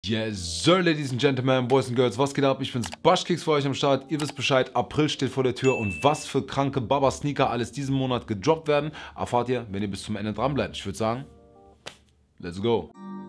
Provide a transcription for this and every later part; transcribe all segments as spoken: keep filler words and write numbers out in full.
Yes, Sir, Ladies and Gentlemen, Boys and Girls, was geht ab? Ich bin's, Bashkicks für euch am Start. Ihr wisst Bescheid, April steht vor der Tür und was für kranke Baba-Sneaker alles diesen Monat gedroppt werden, erfahrt ihr, wenn ihr bis zum Ende dran bleibt. Ich würde sagen, let's go.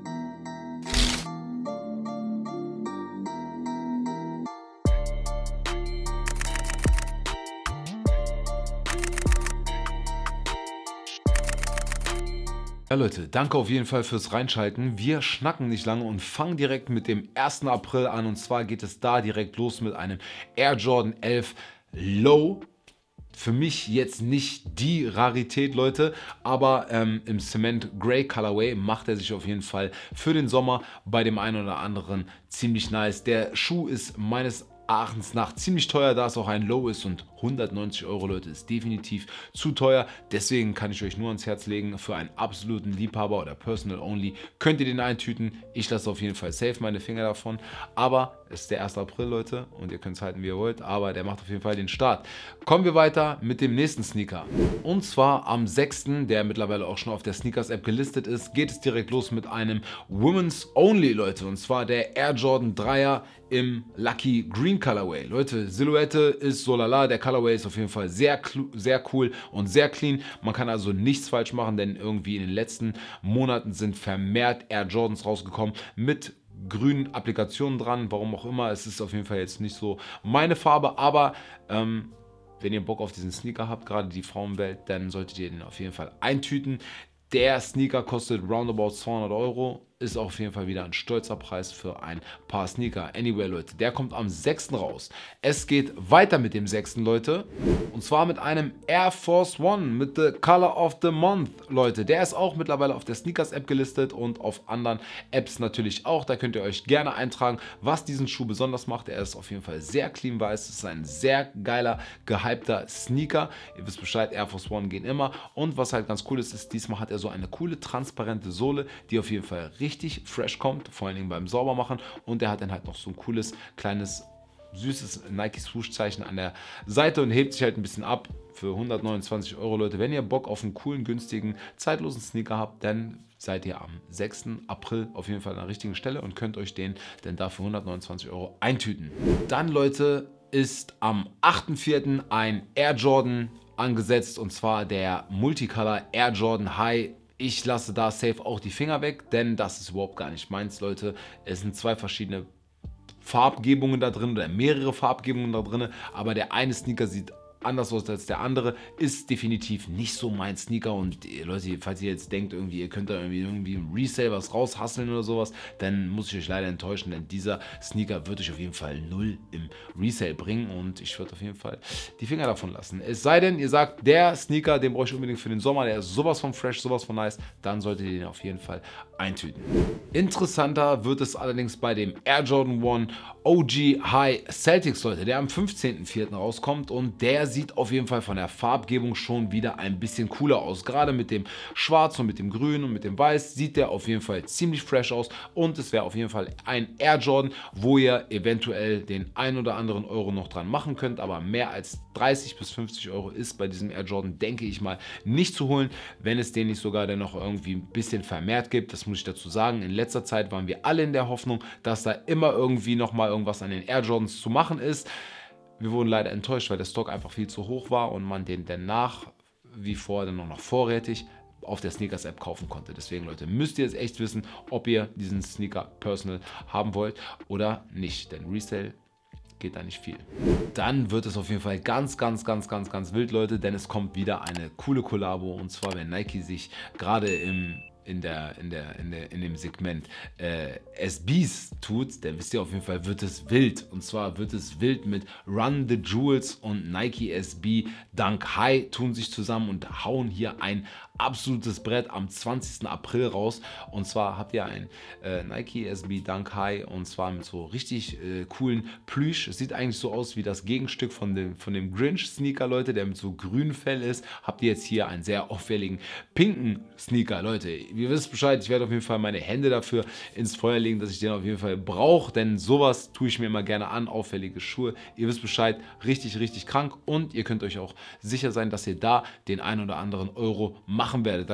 Ja Leute, danke auf jeden Fall fürs Reinschalten. Wir schnacken nicht lange und fangen direkt mit dem ersten April an. Und zwar geht es da direkt los mit einem Air Jordan elf Low. Für mich jetzt nicht die Rarität, Leute, aber ähm, im Cement Grey Colorway macht er sich auf jeden Fall für den Sommer bei dem einen oder anderen ziemlich nice. Der Schuh ist meines Erachtens nach ziemlich teuer, da es auch ein Low ist, und hundertneunzig Euro, Leute, ist definitiv zu teuer. Deswegen kann ich euch nur ans Herz legen, für einen absoluten Liebhaber oder Personal Only könnt ihr den eintüten. Ich lasse auf jeden Fall safe meine Finger davon, aber es ist der erste April, Leute, und ihr könnt es halten, wie ihr wollt, aber der macht auf jeden Fall den Start. Kommen wir weiter mit dem nächsten Sneaker. Und zwar am sechsten, der mittlerweile auch schon auf der Sneakers App gelistet ist, geht es direkt los mit einem Women's Only, Leute, und zwar der Air Jordan dreier im Lucky Green Colorway. Leute, Silhouette ist so lala, der Colorway ist auf jeden Fall sehr, sehr cool und sehr clean. Man kann also nichts falsch machen, denn irgendwie in den letzten Monaten sind vermehrt Air Jordans rausgekommen mit grünen Applikationen dran, warum auch immer. Es ist auf jeden Fall jetzt nicht so meine Farbe, aber ähm, wenn ihr Bock auf diesen Sneaker habt, gerade die Frauenwelt, dann solltet ihr den auf jeden Fall eintüten. Der Sneaker kostet roundabout zweihundert Euro. Ist auf jeden Fall wieder ein stolzer Preis für ein paar Sneaker. Anyway, Leute, der kommt am sechsten raus. Es geht weiter mit dem sechsten, Leute. Und zwar mit einem Air Force One mit the Color of the Month, Leute. Der ist auch mittlerweile auf der Sneakers App gelistet und auf anderen Apps natürlich auch. Da könnt ihr euch gerne eintragen, was diesen Schuh besonders macht. Er ist auf jeden Fall sehr clean weiß. Es ist ein sehr geiler, gehypter Sneaker. Ihr wisst Bescheid, Air Force One gehen immer. Und was halt ganz cool ist, ist, diesmal hat er so eine coole, transparente Sohle, die auf jeden Fall richtig richtig fresh kommt, vor allen Dingen beim Saubermachen, und der hat dann halt noch so ein cooles, kleines, süßes Nike Swoosh-Zeichen an der Seite und hebt sich halt ein bisschen ab für hundertneunundzwanzig Euro, Leute. Wenn ihr Bock auf einen coolen, günstigen, zeitlosen Sneaker habt, dann seid ihr am sechsten April auf jeden Fall an der richtigen Stelle und könnt euch den dann dafür hundertneunundzwanzig Euro eintüten. Dann, Leute, ist am achten vierten ein Air Jordan angesetzt, und zwar der Multicolor Air Jordan High. Ich lasse da safe auch die Finger weg, denn das ist überhaupt gar nicht meins, Leute. Es sind zwei verschiedene Farbgebungen da drin oder mehrere Farbgebungen da drin, aber der eine Sneaker sieht anders aus als der andere, ist definitiv nicht so mein Sneaker. Und Leute, falls ihr jetzt denkt, irgendwie, ihr könnt da irgendwie, irgendwie im Resale was raushasseln oder sowas, dann muss ich euch leider enttäuschen, denn dieser Sneaker wird euch auf jeden Fall null im Resale bringen und ich würde auf jeden Fall die Finger davon lassen. Es sei denn, ihr sagt, der Sneaker, den brauche ich unbedingt für den Sommer, der ist sowas von fresh, sowas von nice, dann solltet ihr den auf jeden Fall eintüten. Interessanter wird es allerdings bei dem Air Jordan One O G High Celtics, Leute, der am fünfzehnten vierten rauskommt, und der sieht auf jeden Fall von der Farbgebung schon wieder ein bisschen cooler aus. Gerade mit dem Schwarz und mit dem Grün und mit dem Weiß sieht der auf jeden Fall ziemlich fresh aus, und es wäre auf jeden Fall ein Air Jordan, wo ihr eventuell den ein oder anderen Euro noch dran machen könnt, aber mehr als dreißig bis fünfzig Euro ist bei diesem Air Jordan, denke ich mal, nicht zu holen, wenn es den nicht sogar dann noch irgendwie ein bisschen vermehrt gibt. Das muss ich dazu sagen. In letzter Zeit waren wir alle in der Hoffnung, dass da immer irgendwie nochmal irgendwas an den Air Jordans zu machen ist. Wir wurden leider enttäuscht, weil der Stock einfach viel zu hoch war und man den danach, wie vor, dann noch vorrätig auf der Sneakers App kaufen konnte. Deswegen, Leute, müsst ihr jetzt echt wissen, ob ihr diesen Sneaker personal haben wollt oder nicht, denn Resale geht da nicht viel. Dann wird es auf jeden Fall ganz, ganz, ganz, ganz, ganz wild, Leute, denn es kommt wieder eine coole Kollabo, und zwar, wenn Nike sich gerade im in der in der in der in dem Segment äh, S Bs tut, dann wisst ihr auf jeden Fall, wird es wild, und zwar wird es wild mit Run the Jewels und Nike S B Dunk High tun sich zusammen und hauen hier ein absolutes Brett am zwanzigsten April raus, und zwar habt ihr ein äh, Nike S B Dunk High, und zwar mit so richtig äh, coolen Plüsch. Es sieht eigentlich so aus wie das Gegenstück von dem von dem Grinch Sneaker, Leute, der mit so grünem Fell ist. Habt ihr jetzt hier einen sehr auffälligen pinken Sneaker, Leute. Ihr wisst Bescheid, ich werde auf jeden Fall meine Hände dafür ins Feuer legen, dass ich den auf jeden Fall brauche, denn sowas tue ich mir immer gerne an, auffällige Schuhe. Ihr wisst Bescheid, richtig, richtig krank, und ihr könnt euch auch sicher sein, dass ihr da den ein oder anderen Euro machen werdet. Da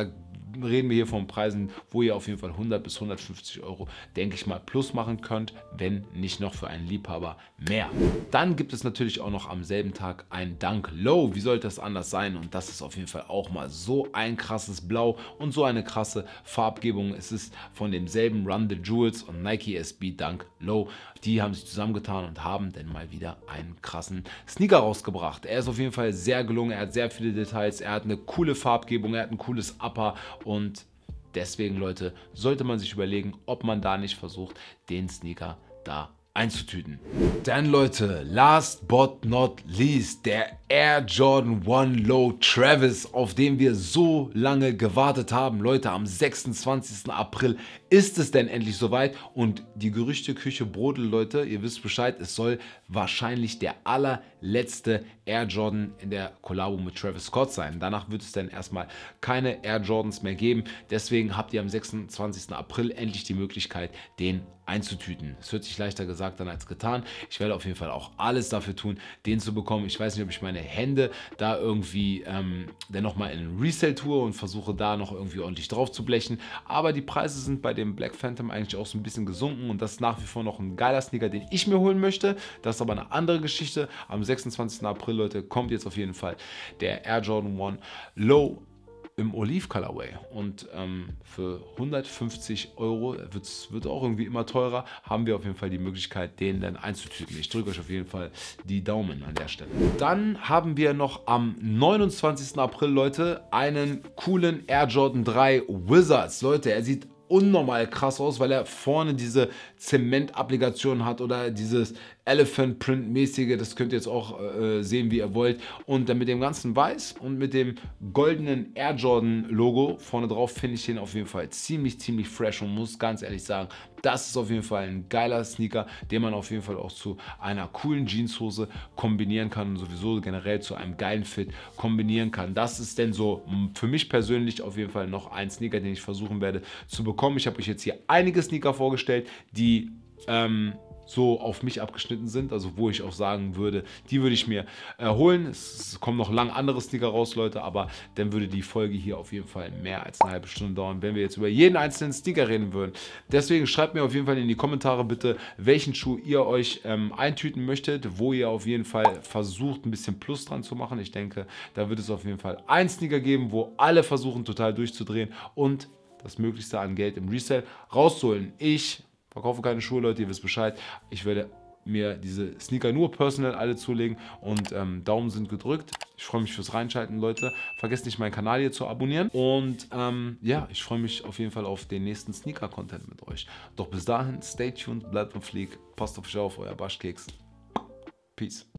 reden wir hier von Preisen, wo ihr auf jeden Fall hundert bis hundertfünfzig Euro, denke ich mal, plus machen könnt, wenn nicht noch für einen Liebhaber mehr. Dann gibt es natürlich auch noch am selben Tag ein Dunk Low. Wie sollte das anders sein? Und das ist auf jeden Fall auch mal so ein krasses Blau und so eine krasse Farbgebung. Es ist von demselben Run the Jewels und Nike S B Dunk Low. Die haben sich zusammengetan und haben dann mal wieder einen krassen Sneaker rausgebracht. Er ist auf jeden Fall sehr gelungen, er hat sehr viele Details, er hat eine coole Farbgebung, er hat ein cooles Upper und deswegen, Leute, sollte man sich überlegen, ob man da nicht versucht, den Sneaker da einzutüten. Dann, Leute, last but not least, der Air Jordan One Low Travis, auf den wir so lange gewartet haben. Leute, am sechsundzwanzigsten April ist es denn endlich soweit und die Gerüchteküche brodelt, Leute. Ihr wisst Bescheid, es soll wahrscheinlich der allerletzte Air Jordan in der Kollabo mit Travis Scott sein. Danach wird es dann erstmal keine Air Jordans mehr geben. Deswegen habt ihr am sechsundzwanzigsten April endlich die Möglichkeit, den einzutüten. Es hört sich leichter gesagt dann als getan. Ich werde auf jeden Fall auch alles dafür tun, den zu bekommen. Ich weiß nicht, ob ich meine Hände da irgendwie ähm, dann nochmal in einen Resell tue und versuche da noch irgendwie ordentlich drauf zu blechen. Aber die Preise sind bei dem Black Phantom eigentlich auch so ein bisschen gesunken und das ist nach wie vor noch ein geiler Sneaker, den ich mir holen möchte. Das ist aber eine andere Geschichte. Am sechsundzwanzigsten April, Leute, kommt jetzt auf jeden Fall der Air Jordan One Low im Olive Colorway und ähm, für hundertfünfzig Euro, wird's, wird auch irgendwie immer teurer, haben wir auf jeden Fall die Möglichkeit, den dann einzutüten. Ich drücke euch auf jeden Fall die Daumen an der Stelle. Dann haben wir noch am neunundzwanzigsten April, Leute, einen coolen Air Jordan drei Wizards. Leute, er sieht unnormal krass aus, weil er vorne diese Zementapplikation hat oder dieses Elephant Print mäßige, das könnt ihr jetzt auch äh, sehen, wie ihr wollt. Und dann mit dem ganzen Weiß und mit dem goldenen Air Jordan Logo vorne drauf finde ich den auf jeden Fall ziemlich, ziemlich fresh und muss ganz ehrlich sagen, das ist auf jeden Fall ein geiler Sneaker, den man auf jeden Fall auch zu einer coolen Jeanshose kombinieren kann und sowieso generell zu einem geilen Fit kombinieren kann. Das ist denn so für mich persönlich auf jeden Fall noch ein Sneaker, den ich versuchen werde zu bekommen. Ich habe euch jetzt hier einige Sneaker vorgestellt, die ähm, so auf mich abgeschnitten sind, also wo ich auch sagen würde, die würde ich mir äh, holen. Es, es kommen noch lang andere Sneaker raus, Leute, aber dann würde die Folge hier auf jeden Fall mehr als eine halbe Stunde dauern, wenn wir jetzt über jeden einzelnen Sneaker reden würden. Deswegen schreibt mir auf jeden Fall in die Kommentare bitte, welchen Schuh ihr euch ähm, eintüten möchtet, wo ihr auf jeden Fall versucht, ein bisschen Plus dran zu machen. Ich denke, da wird es auf jeden Fall einen Sneaker geben, wo alle versuchen, total durchzudrehen und das Möglichste an Geld im Resell rauszuholen. Ich verkaufe keine Schuhe, Leute, ihr wisst Bescheid. Ich werde mir diese Sneaker nur personal alle zulegen und ähm, Daumen sind gedrückt. Ich freue mich fürs Reinschalten, Leute. Vergesst nicht, meinen Kanal hier zu abonnieren. Und ähm, ja, ich freue mich auf jeden Fall auf den nächsten Sneaker-Content mit euch. Doch bis dahin, stay tuned, bleibt am Fleek. Passt auf euch auf, euer Baschkeks. Peace.